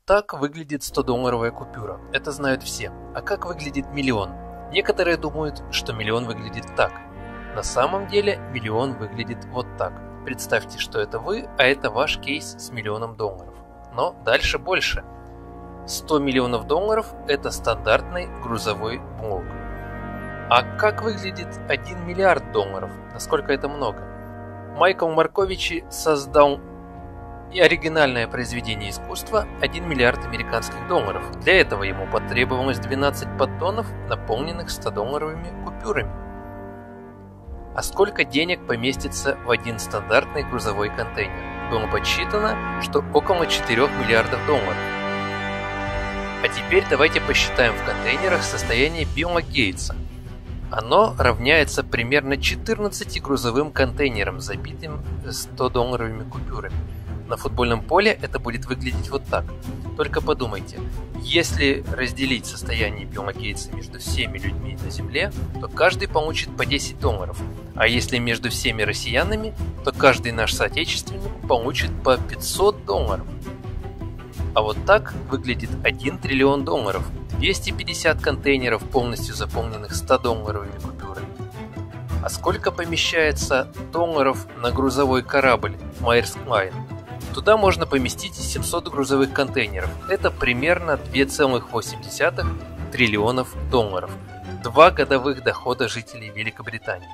Так выглядит 100-долларовая купюра. Это знают все. А как выглядит миллион? Некоторые думают, что миллион выглядит так. На самом деле миллион выглядит вот так. Представьте, что это вы, а это ваш кейс с миллионом долларов. Но дальше больше. 100 миллионов долларов – это стандартный грузовой блок. А как выглядит 1 миллиард долларов? Насколько это много? Майкл Марковичи создал и оригинальное произведение искусства 1 миллиард американских долларов. Для этого ему потребовалось 12 поддонов, наполненных 100-долларовыми купюрами. А сколько денег поместится в один стандартный грузовой контейнер? Было подсчитано, что около 4 миллиардов долларов. А теперь давайте посчитаем в контейнерах состояние Билла Гейтса. Оно равняется примерно 14 грузовым контейнерам, забитым 100-долларовыми купюрами. На футбольном поле это будет выглядеть вот так. Только подумайте, если разделить состояние Билла Гейтса между всеми людьми на Земле, то каждый получит по 10 долларов. А если между всеми россиянами, то каждый наш соотечественник получит по 500 долларов. А вот так выглядит 1 триллион долларов, 250 контейнеров, полностью заполненных 100-долларовыми купюрами. А сколько помещается долларов на грузовой корабль Maersk Line? Туда можно поместить 700 грузовых контейнеров. Это примерно 2,8 триллионов долларов. 2 годовых дохода жителей Великобритании.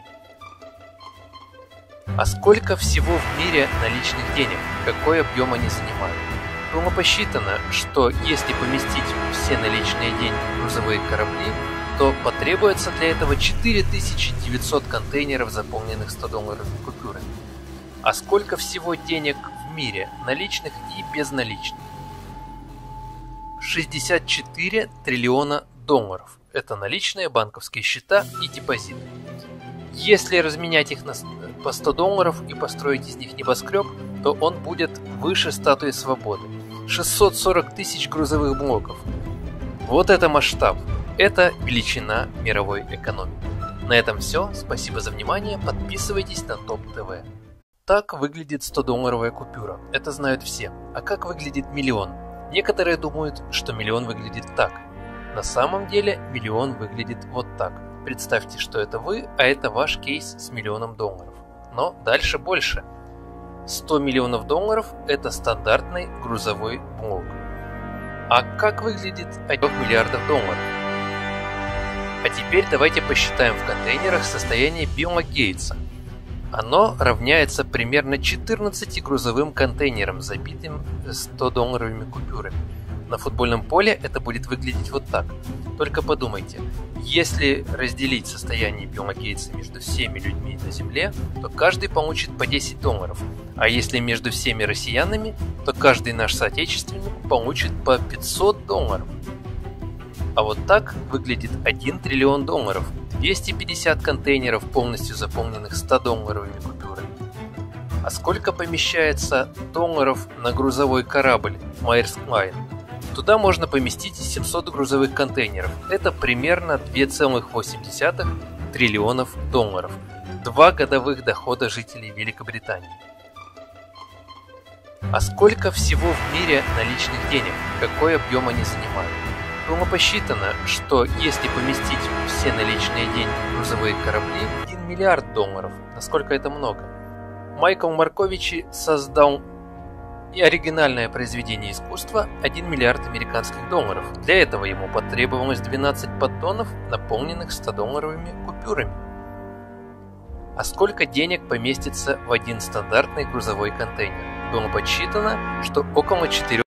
А сколько всего в мире наличных денег? Какой объем они занимают? Было посчитано, что если поместить все наличные деньги в грузовые корабли, то потребуется для этого 4900 контейнеров, заполненных 100-долларовыми купюрами. А сколько всего денег в мире, наличных и безналичных? 64 триллиона долларов. Это наличные банковские счета и депозиты. Если разменять их по 100 долларов и построить из них небоскреб, то он будет выше статуи свободы. 640 тысяч грузовых блоков. Вот это масштаб. Это величина мировой экономики. На этом все. Спасибо за внимание. Подписывайтесь на ТОП ТВ. Так выглядит 100-долларовая купюра. Это знают все. А как выглядит миллион? Некоторые думают, что миллион выглядит так. На самом деле миллион выглядит вот так. Представьте, что это вы, а это ваш кейс с миллионом долларов. Но дальше больше. 100 миллионов долларов – это стандартный грузовой блок. А как выглядит 1 миллиардов долларов? А теперь давайте посчитаем в контейнерах состояние Билла Гейтса. Оно равняется примерно 14 грузовым контейнерам, забитым 100-долларовыми купюрами. На футбольном поле это будет выглядеть вот так. Только подумайте, если разделить состояние Билла Гейтса между всеми людьми на Земле, то каждый получит по 10 долларов. А если между всеми россиянами, то каждый наш соотечественник получит по 500 долларов. А вот так выглядит 1 триллион долларов, 250 контейнеров, полностью заполненных 100-долларовыми купюрами. А сколько помещается долларов на грузовой корабль Maersk Line? Туда можно поместить 700 грузовых контейнеров. Это примерно 2,8 триллионов долларов. 2 годовых дохода жителей Великобритании. А сколько всего в мире наличных денег? Какой объем они занимают? Было посчитано, что если поместить все наличные деньги в грузовые корабли, 1 миллиард долларов. Насколько это много? Майкл Марковичи создал и оригинальное произведение искусства 1 миллиард американских долларов. Для этого ему потребовалось 12 поддонов, наполненных 100-долларовыми купюрами. А сколько денег поместится в один стандартный грузовой контейнер? Было подсчитано, что около 4